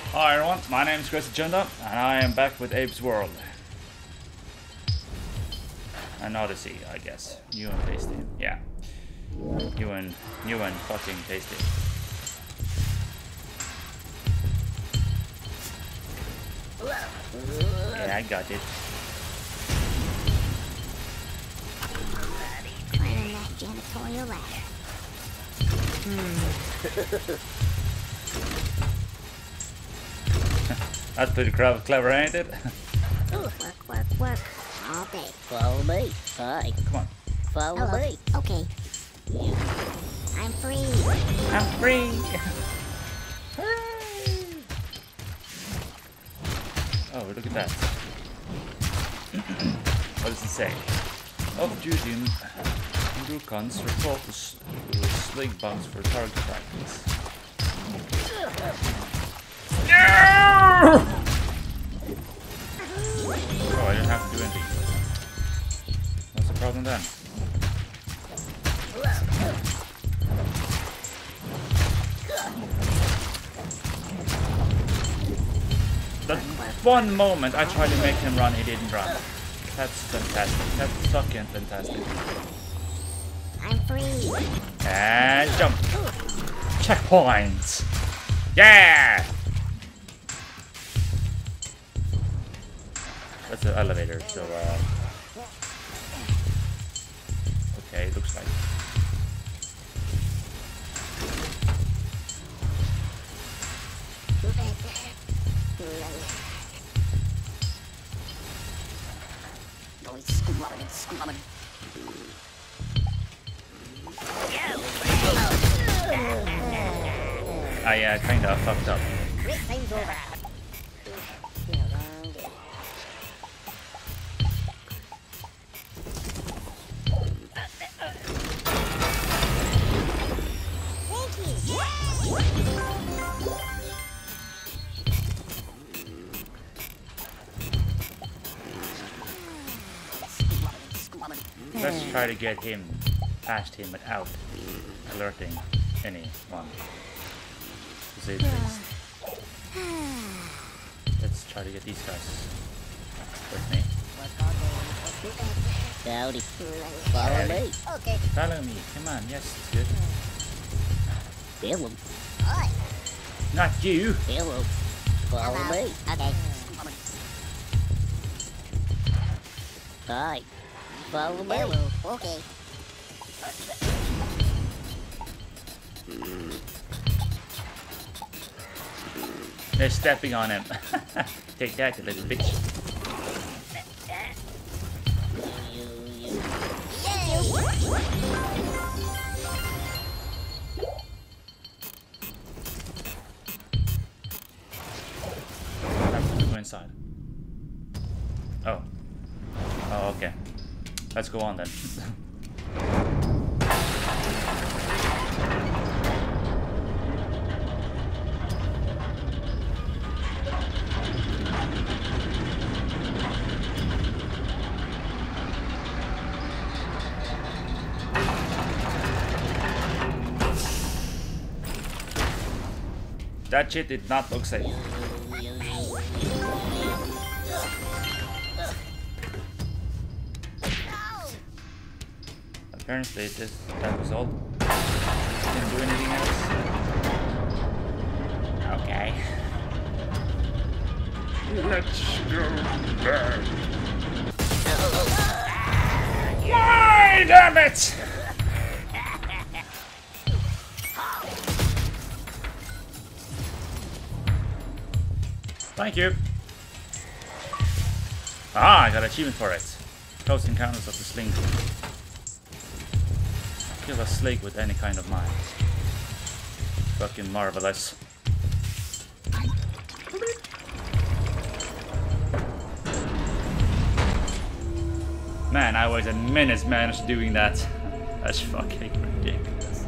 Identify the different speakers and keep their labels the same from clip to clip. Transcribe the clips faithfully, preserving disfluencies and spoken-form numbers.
Speaker 1: Hi everyone, my name is Chris Agenda, and I am back with Abe's World. And Odyssey, I guess. New and tasty. Yeah. New and new and fucking tasty. Yeah, I got it.
Speaker 2: Climbing that janitorial ladder. Hmm.
Speaker 1: That's pretty clever, ain't it?
Speaker 2: Ooh, work, work, work. All day.
Speaker 3: Follow me. Hi.
Speaker 1: Come on.
Speaker 3: Follow
Speaker 2: Hello.
Speaker 3: me.
Speaker 2: Okay. I'm free.
Speaker 1: I'm free! Oh, look at that. What does it say? Off duty, Ndukans report to sling bugs for target practice. No! Oh, I didn't have to do anything. What's the problem then? That one moment I tried to make him run, he didn't run. That's fantastic. That's fucking fantastic.
Speaker 2: I'm free.
Speaker 1: And jump. Checkpoints. Yeah! That's the elevator, so uh okay, it looks like. I uh, kinda fucked up. Let's try to get him past him without alerting anyone. To say the least. Let's try to get these guys with me.
Speaker 3: Howdy. Follow
Speaker 1: Howdy.
Speaker 3: me.
Speaker 2: Okay.
Speaker 1: Follow me, come on, yes, it's good.
Speaker 3: Hello.
Speaker 2: Hi.
Speaker 1: Not you!
Speaker 3: Hello. Follow
Speaker 2: Hello.
Speaker 3: me.
Speaker 2: Okay.
Speaker 3: Hi. Follow me.
Speaker 2: Hello. Okay.
Speaker 1: They're stepping on him. Take that, you little bitch.
Speaker 3: You, you.
Speaker 1: I'm gonna go inside. Oh. Oh, okay. Let's go on then. That shit did not look safe. Apparently it is, that was all. Didn't do anything else. Okay. Let's go back. Why, damn it! Thank you. Ah, I got an achievement for it. Close encounters of the sling. Kill a slake with any kind of mine. Fucking marvelous. Man, I wasted minutes managed doing that. That's fucking ridiculous.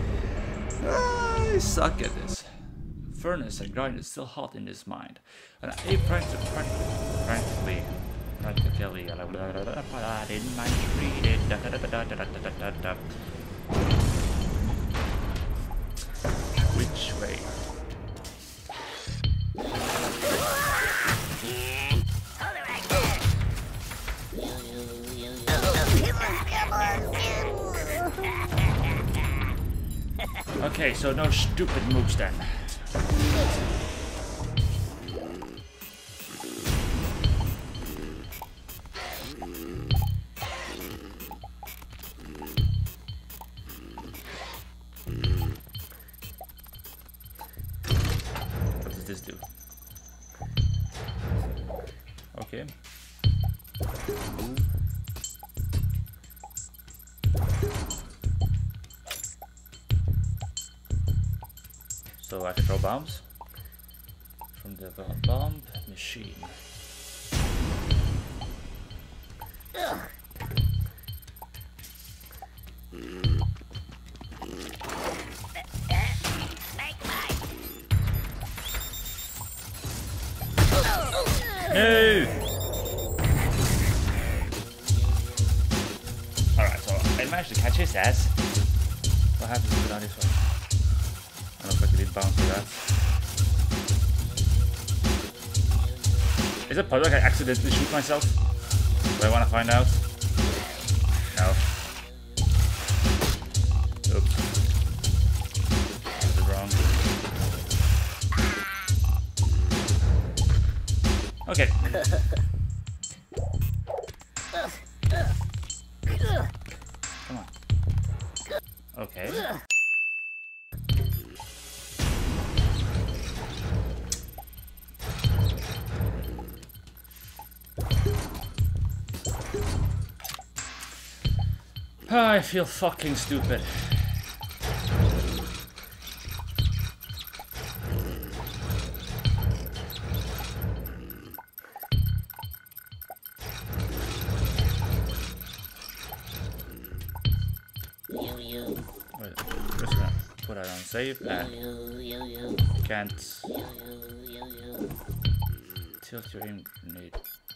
Speaker 1: I suck at this. Furnace and grind is still hot in his mind. And I practically, practically, practically, but I didn't mind to read it. Da, da, da, da, da, da, da, da. Which way? Okay, so no stupid moves then. What does this do? Okay. So I can throw bombs from the bomb machine. No! Alright, so I managed to catch his ass. What happens if we do this one? I don't know if I did bounce for that. Is it possible I can accidentally shoot myself? Do I want to find out? No. Oops. Did it wrong. Okay. Come on. Okay. I feel fucking stupid.
Speaker 3: You, you.
Speaker 1: Wait, just gonna put that on save and
Speaker 3: You, you, you.
Speaker 1: can't
Speaker 3: You, you, you.
Speaker 1: tilt your aim grenade.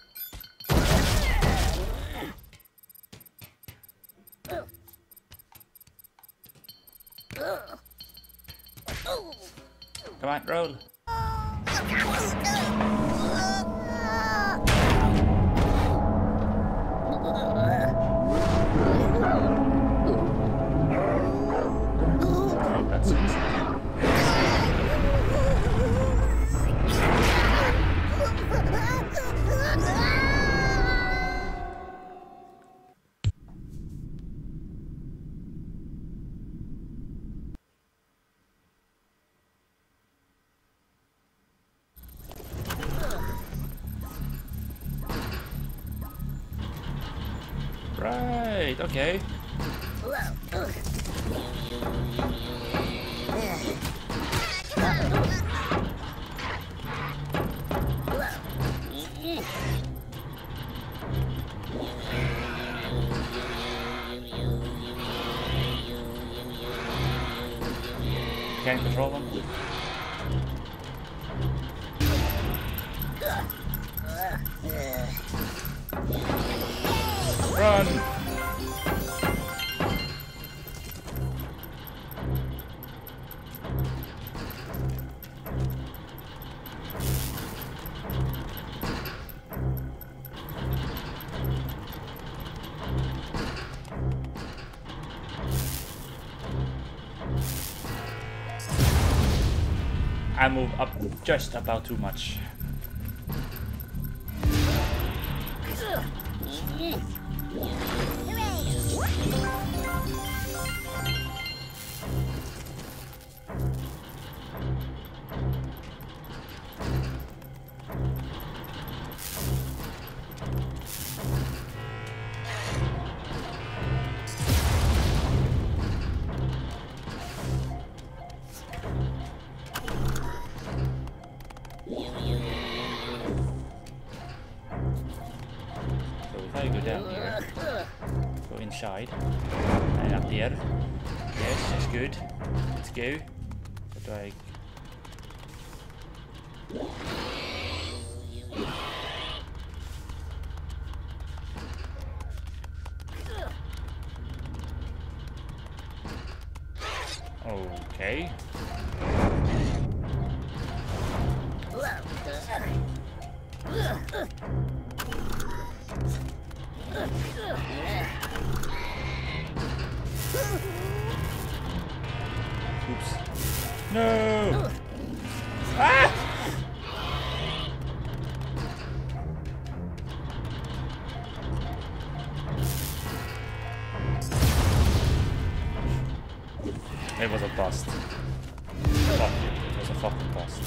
Speaker 1: Come on, roll. Oh, that's it. Right, okay. Can't control them. Run! I move up just about too much. So if I go down here, go inside, and up there. Yes, that's good. Let's go. What do I... Okay. No! Ah! It was a bust. Fuck you, it was a fucking bust.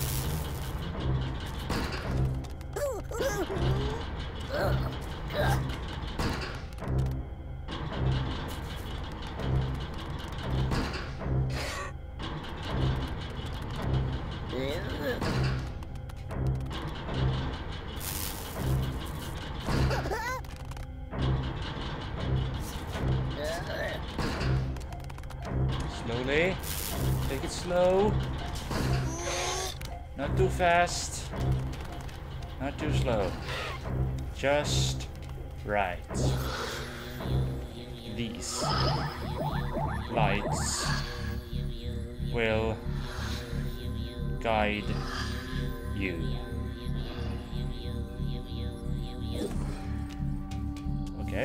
Speaker 1: Slowly. Take it slow. Not too fast. Not too slow. Just right. These lights will guide you. Okay.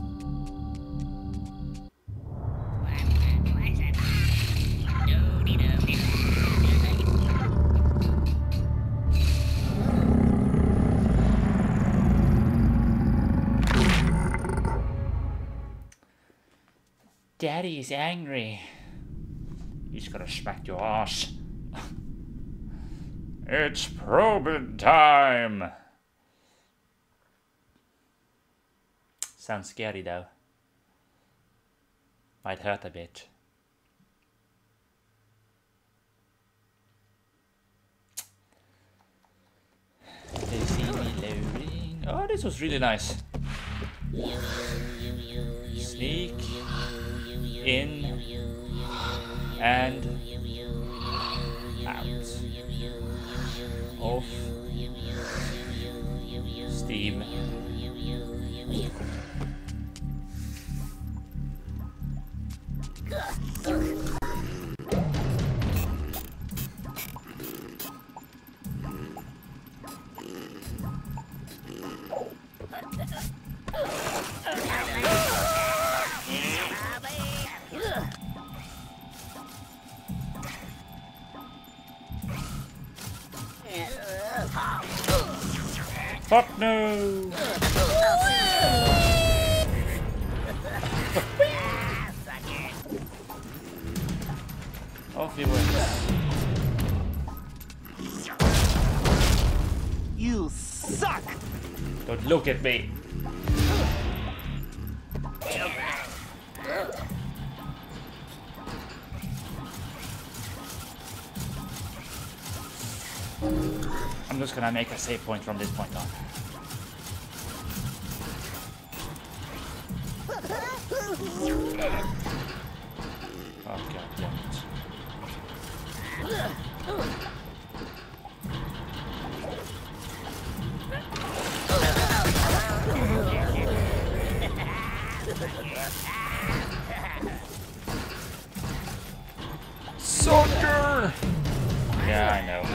Speaker 1: Daddy is angry. He's gonna smack your ass. It's probing time. Sounds scary though. Might hurt a bit. They see me loading. Oh, this was really nice. Sneak in and out of Steam. Fuck no! Off he went.
Speaker 4: You suck!
Speaker 1: Don't look at me. I'm just gonna make a save point from this point on. Oh god damn it. Sucker! Yeah, I know.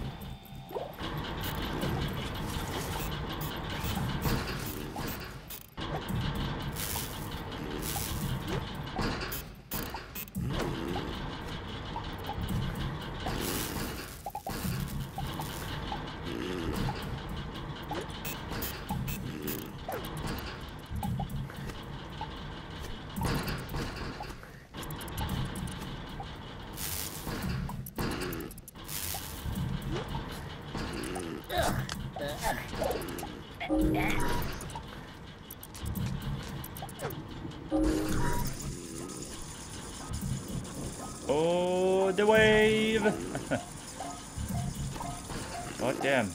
Speaker 1: Oh, the wave! God damn.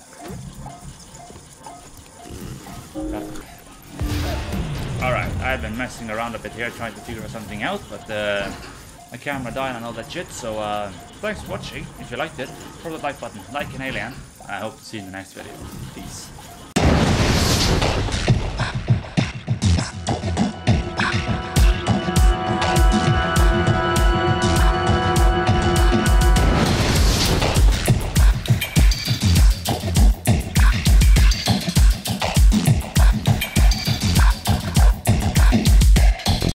Speaker 1: Alright, I've been messing around a bit here trying to figure something out, but uh, my camera died and all that shit, so uh, thanks for watching. If you liked it, throw the like button, like an alien. I hope to see you in the next video. Peace.